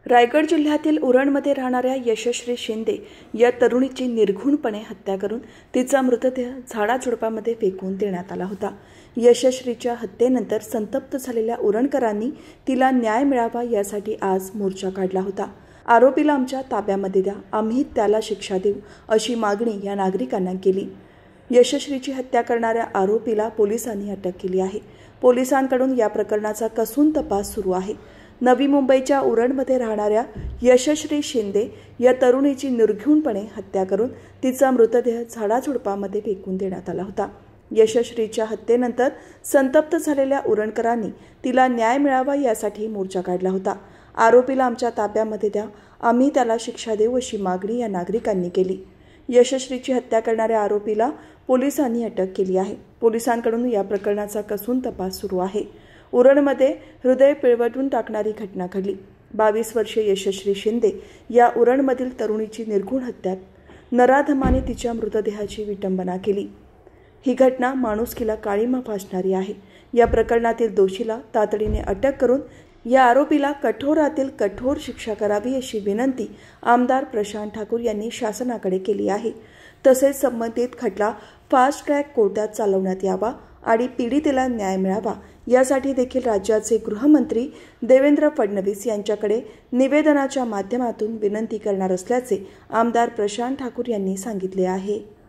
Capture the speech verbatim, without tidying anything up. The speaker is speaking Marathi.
रायगड जिल्ह्यातील उरणमध्ये राहणाऱ्या यशश्री शिंदे या तरुणीची निर्घृणपणे हत्या करून तिचा मृतदेह झाडाझुडपामध्ये फेकून देण्यात आला होता। यशश्रीच्या हत्येनंतर संतप्त झालेल्या उरणकरांनी तिला न्याय मिळावा यासाठी आज मोर्चा काढला होता। आरोपीला आमच्या ताब्यामध्ये द्या, आम्ही त्याला शिक्षा देऊ अशी मागणी या नागरिकांना केली। यशश्रीची हत्या करणाऱ्या आरोपीला पोलिसांनी अटक केली आहे। पोलिसांकडून या प्रकरणाचा कसून तपास सुरू आहे। नवी मुंबईच्या उरणमध्ये राहणाऱ्या यशश्री शिंदे या तरुणीची निर्घृणपणे हत्या करून तिचा मृतदेह झाडाझुडपामध्ये फेकून देण्यात आला होता। यशश्रीच्या हत्येनंतर संतप्त झालेल्या उरणकरांनी तिला न्याय मिळावा यासाठी मोर्चा काढला होता। आरोपीला आमच्या ताब्यामध्ये द्या, आम्ही त्याला शिक्षा देऊ अशी मागणी या नागरिकांनी केली। यशश्रीची हत्या करणाऱ्या आरोपीला पोलिसांनी अटक केली आहे। पोलिसांकडून या प्रकरणाचा कसून तपास सुरू आहे। उरणमध्ये हृदय पिळवटून टाकणारी घटना घडली। बावीस वर्षीय यशश्री शिंदे या उरणमधील तरुणीची निर्घृण हत्या, नराधमाने तिच्या मृतदेहाची विटंबना केली। ही घटना माणुसकीला काळिमा फासणारी आहे। या प्रकरणातील दोषीला तातडीने अटक करून या आरोपीला कठोरातील कठोर शिक्षा करावी अशी विनंती आमदार प्रशांत ठाकूर यांनी शासनाकडे केली आहे। तसेच संबंधित खटला फास्ट ट्रॅक कोर्टात चालवण्यात यावा आणि पीडितेला न्याय मिळावा यासाठी देखील राज्याचे गृहमंत्री देवेंद्र फडणवीस यांच्याकडे निवेदनाच्या माध्यमातून विनंती करणार असल्याचे आमदार प्रशांत ठाकूर यांनी सांगितले आहे।